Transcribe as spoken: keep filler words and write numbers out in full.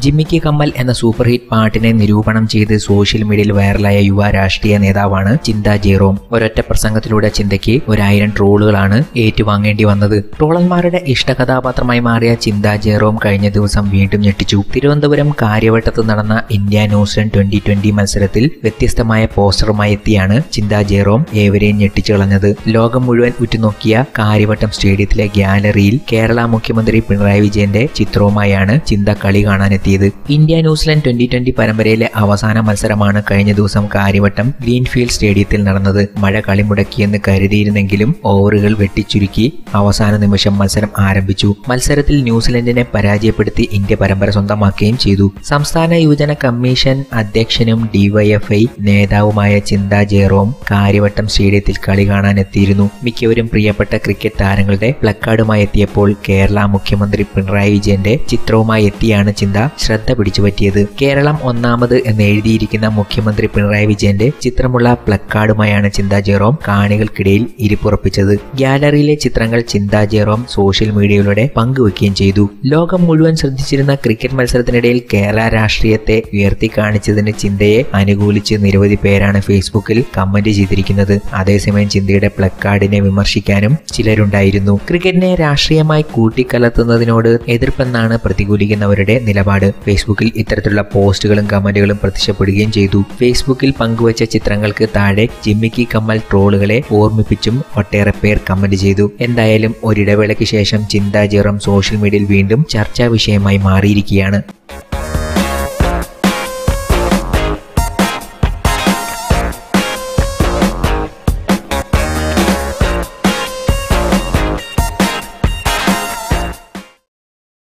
ജിമ്മിക്ക് കമ്മൽ എന്ന super hit പാട്ടിനെ നിരൂപണം ചെയ്ത് സോഷ്യൽ മീഡിയയിൽ വൈറലായ യുവ രാഷ്ട്രീയ നേതാവാണ് ചിന്ത ജെറോം. ഒരൊറ്റ പ്രസംഗത്തിലൂടെ ചിന്തയ്ക്ക് ഒരായിരം ട്രോളുകളാണ് ഏറ്റുവാങ്ങേണ്ടി വന്നത്. ട്രോളന്മാരുടെ ഇഷ്ടകഥാപാത്രമായി മാറിയ ചിന്ത ജെറോം കഴിഞ്ഞ ദിവസം വീണ്ടും ഞെട്ടിച്ചു. തിരുവനന്തപുരം കാര്യവട്ടത്ത് നടന്ന ഇന്ത്യ ന്യൂസിലൻഡ് ട്വന്റി ട്വന്റി മത്സരത്തിൽ വ്യത്യസ്തമായ പോസ്റ്ററുമായി എത്തിയാണ് ചിന്ത ജെറോം ഏവരെയും ഞെട്ടിച്ചു കളഞ്ഞത്. ലോകം മുഴുവൻ ഉറ്റുനോക്കിയ കാര്യവട്ടം സ്റ്റേഡിയത്തിലെ ഗ്യാലറിയിൽ കേരള മുഖ്യമന്ത്രി പിണറായി വിജയന്റെ ചിത്രവുമായാണ് ചിന്ത കളി കാണാനെത്തിയത്. ഇന്ത്യ ന്യൂസിലൻഡ് ട്വന്റി ട്വന്റി പരമ്പരയിലെ അവസാന മത്സരമാണ് കഴിഞ്ഞ ദിവസം കാര്യവട്ടം ഗ്രീൻഫീൽഡ് സ്റ്റേഡിയത്തിൽ നടന്നത്. മഴ കളി മുടക്കിയെന്ന് കരുതിയിരുന്നെങ്കിലും ഓവറുകൾ വെട്ടിച്ചുരുക്കി അവസാന നിമിഷം മത്സരം ആരംഭിച്ചു. മത്സരത്തിൽ ന്യൂസിലൻഡിനെ പരാജയപ്പെടുത്തി ഇന്ത്യ പരമ്പര സ്വന്തമാക്കുകയും ചെയ്തു. സംസ്ഥാന യുവജന കമ്മീഷൻ അധ്യക്ഷനും ഡിവൈഎഫ്ഐ നേതാവുമായ ചിന്ത ജെറോം കാര്യവട്ടം സ്റ്റേഡിയത്തിൽ കളി കാണാനെത്തിയിരുന്നു. മിക്കവരും പ്രിയപ്പെട്ട ക്രിക്കറ്റ് താരങ്ങളുടെ പ്ലക്കാർഡുമായി എത്തിയപ്പോൾ കേരള മുഖ്യമന്ത്രി പിണറായി വിജയന്റെ ചിത്രവുമായി എത്തിയാണ് ചിന്ത ശ്രദ്ധ പിടിച്ചുപറ്റിയത്. കേരളം ഒന്നാമത് എന്ന് എഴുതിയിരിക്കുന്ന മുഖ്യമന്ത്രി പിണറായി വിജയന്റെ ചിത്രമുള്ള പ്ലക്കാർഡുമായാണ് ചിന്ത ജെറോം കാണികൾക്കിടയിൽ ഇരിപ്പുറപ്പിച്ചത്. ഗ്യാലറിയിലെ ചിത്രങ്ങൾ ചിന്ത ജെറോം സോഷ്യൽ മീഡിയയിലൂടെ പങ്കുവെക്കുകയും ചെയ്തു. ലോകം മുഴുവൻ ശ്രദ്ധിച്ചിരുന്ന ക്രിക്കറ്റ് മത്സരത്തിനിടയിൽ കേരള രാഷ്ട്രീയത്തെ ഉയർത്തി കാണിച്ചതിന് ചിന്തയെ അനുകൂലിച്ച് നിരവധി പേരാണ് ഫേസ്ബുക്കിൽ കമന്റ് ചെയ്തിരിക്കുന്നത്. അതേസമയം ചിന്തയുടെ പ്ലക്കാർഡിനെ വിമർശിക്കാനും ചിലരുണ്ടായിരുന്നു. ക്രിക്കറ്റിനെ രാഷ്ട്രീയമായി കൂട്ടിക്കലർത്തുന്നതിനോട് എതിർപ്പെന്നാണ് പ്രതികൂലിക്കുന്നവരുടെ നിലപാട്. ഫേസ്ബുക്കിൽ ഇത്തരത്തിലുള്ള പോസ്റ്റുകളും കമന്റുകളും പ്രത്യക്ഷപ്പെടുകയും ചെയ്തു. ഫേസ്ബുക്കിൽ പങ്കുവച്ച ചിത്രങ്ങൾക്ക് താഴെ ജിമ്മിക്ക് കമ്മൽ ട്രോളുകളെ ഓർമ്മിപ്പിച്ചും ഒട്ടേറെ പേർ കമന്റ് ചെയ്തു. എന്തായാലും ഒരിടവേളയ്ക്ക് ശേഷം ചിന്ത ജെറോം സോഷ്യൽ മീഡിയയിൽ വീണ്ടും ചർച്ചാ വിഷയമായി മാറിയിരിക്കുകയാണ്.